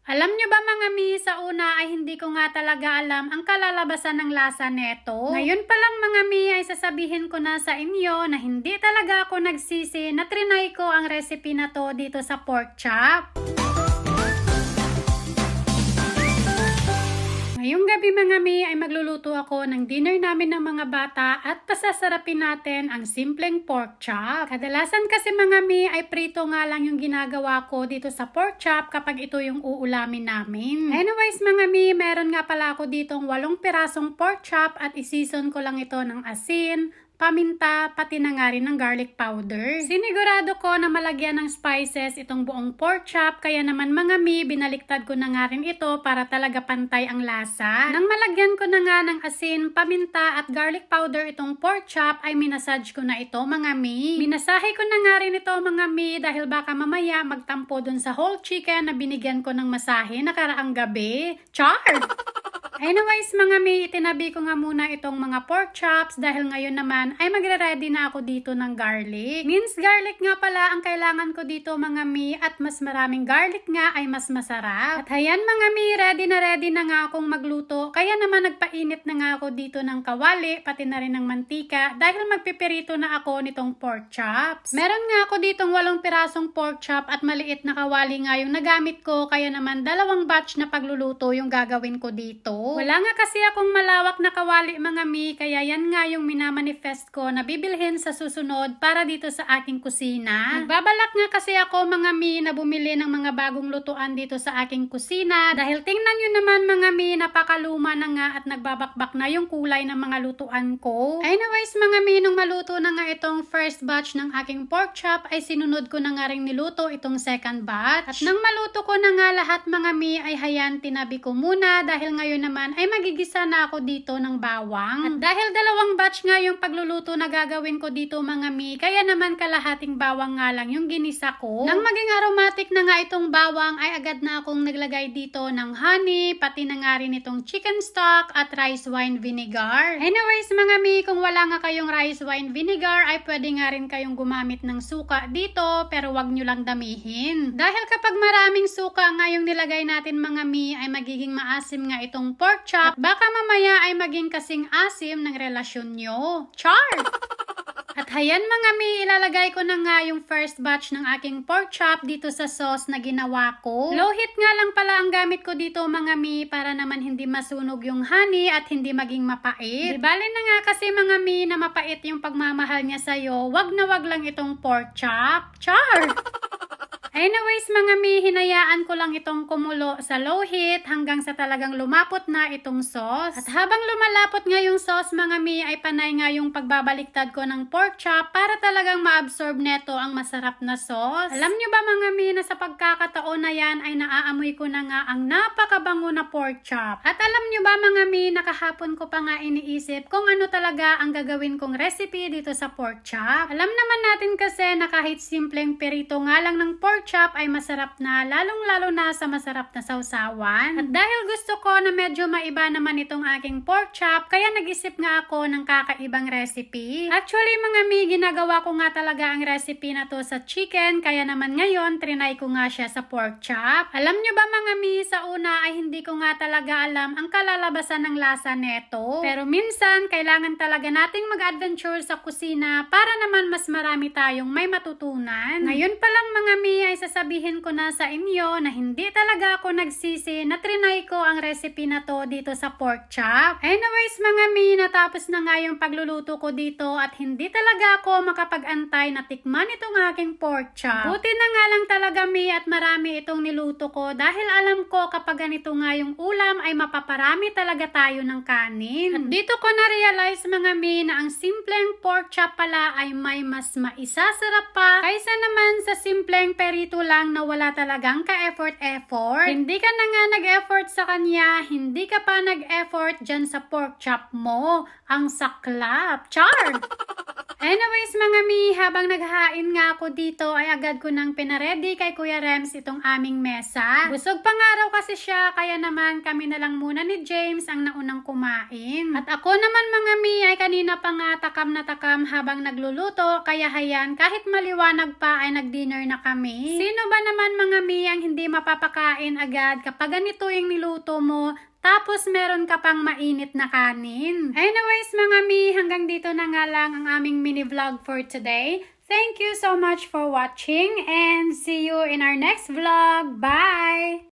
Alam nyo ba mga mi, sa una ay hindi ko nga talaga alam ang kalalabasan ng lasa neto. Ngayon pa lang mga mi ay sasabihin ko na sa inyo na hindi talaga ako nagsisi na trinay ko ang recipe na to dito sa pork chop. Ngayong gabi mga mi ay magluluto ako ng dinner namin ng mga bata at pasasarapin natin ang simpleng pork chop. Kadalasan kasi mga mi ay prito nga lang yung ginagawa ko dito sa pork chop kapag ito yung uulamin namin. Anyways mga mi, meron nga pala ako ditong 8 pirasong pork chop at isison ko lang ito ng asin, paminta, pati na nga rin ng garlic powder. Sinigurado ko na malagyan ng spices itong buong pork chop, kaya naman mga mi, binaliktad ko na nga rin ito para talaga pantay ang lasa. Nang malagyan ko na nga ng asin, paminta at garlic powder itong pork chop, ay minasage ko na ito mga mi. Minasahe ko na nga rin ito mga mi dahil baka mamaya magtampo dun sa whole chicken na binigyan ko ng masahe nakaraang gabi. Char! Anyways mga mi, itinabi ko nga muna itong mga pork chops dahil ngayon naman ay magre-ready na ako dito ng garlic. Minced garlic nga pala ang kailangan ko dito mga mi, at mas maraming garlic nga ay mas masarap. At ayan mga mi, ready na nga akong magluto, kaya naman nagpainit na nga ako dito ng kawali pati na rin ng mantika dahil magpipirito na ako nitong pork chops. Meron nga ako ditong 8 pirasong pork chop at maliit na kawali nga yung nagamit ko, kaya naman 2 batch na pagluluto yung gagawin ko dito. Wala nga kasi akong malawak na kawali mga mi, kaya yan nga yung minamanifest ko na bibilhin sa susunod para dito sa aking kusina. Nagbabalak nga kasi ako mga mi na bumili ng mga bagong lutuan dito sa aking kusina dahil tingnan nyo naman mga mi, napakaluma na nga at nagbabakbak na yung kulay ng mga lutuan ko. Anyways mga mi, nung maluto na nga itong first batch ng aking pork chop ay sinunod ko na nga rin niluto itong second batch. At nang maluto ko na nga lahat mga mi ay hayan tinabi ko muna dahil ngayon naman ay magigisa na ako dito ng bawang. At dahil 2 batch nga yung pagluluto na gagawin ko dito mga mi, kaya naman kalahating bawang nga lang yung ginisa ko. Nang maging aromatic na nga itong bawang ay agad na akong naglagay dito ng honey, pati na nga rin itong chicken stock at rice wine vinegar. Anyways mga mi, kung wala nga kayong rice wine vinegar ay pwede nga rin kayong gumamit ng suka dito, pero wag nyo lang damihin. Dahil kapag maraming suka nga yung nilagay natin mga mi ay magiging maasim nga itong pork chop, baka mamaya ay maging kasing asim ng relasyon nyo. Char! At hayan mga mi, ilalagay ko na nga yung first batch ng aking pork chop dito sa sauce na ginawa ko. Low heat nga lang pala ang gamit ko dito mga mi para naman hindi masunog yung honey at hindi maging mapait. Di bali na nga kasi mga mi na mapait yung pagmamahal niya sa'yo, wag na wag lang itong pork chop. Char! Anyways mga mi, hinayaan ko lang itong kumulo sa low heat hanggang sa talagang lumapot na itong sauce. At habang lumalapot nga yung sauce mga mi, ay panay nga yung pagbabaliktad ko ng pork chop para talagang ma-absorb neto ang masarap na sauce. Alam nyo ba mga mi na sa pagkakataon na yan ay naaamoy ko na nga ang napakabango na pork chop. At alam nyo ba mga mi, nakahapon ko pa nga iniisip kung ano talaga ang gagawin kong recipe dito sa pork chop. Alam naman natin kasi na kahit simpleng perito nga lang ng pork chop ay masarap na, lalong-lalo na sa masarap na sausawan. At dahil gusto ko na medyo maiba naman itong aking pork chop, kaya nag-isip nga ako ng kakaibang recipe. Actually mga mi, ginagawa ko nga talaga ang recipe na to sa chicken, kaya naman ngayon trinay ko nga siya sa pork chop. Alam nyo ba mga mi, sa una ay hindi ko nga talaga alam ang kalalabasan ng lasa neto. Pero minsan, kailangan talaga nating mag-adventure sa kusina para naman mas marami tayong may matutunan. Ngayon pa lang mga mi, ay sasabihin ko na sa inyo na hindi talaga ako nagsisi na trinay ko ang recipe na to dito sa pork chop. Anyways mga mi, natapos na nga yung pagluluto ko dito at hindi talaga ako makapag-antay na tikman itong aking pork chop. Buti na nga lang talaga mi at marami itong niluto ko dahil alam ko kapag ganito nga yung ulam ay mapaparami talaga tayo ng kanin. At dito ko na-realize mga mi na ang simpleng pork chop pala ay may mas maisasarap pa kaysa naman sa simpleng perito lang na wala talagang ka-effort. Hindi ka na nga nag-effort sa kanya, hindi ka pa nag-effort dyan sa pork chop mo. Ang saklap. Char! Anyways mga mi, habang naghahain nga ako dito ay agad ko nang pinaredy kay Kuya Rems itong aming mesa. Busog pa nga raw kasi siya, kaya naman kami na lang muna ni James ang naunang kumain. At ako naman mga mi ay kanina pa nga takam na takam habang nagluluto, kaya hayan kahit maliwanag pa ay nag-dinner na kami. Sino ba naman mga mi ang hindi mapapakain agad kapag ganito yung niluto mo? Tapos meron ka pang mainit na kanin. Anyways mga mi, hanggang dito na nga lang ang aming mini vlog for today. Thank you so much for watching and see you in our next vlog. Bye!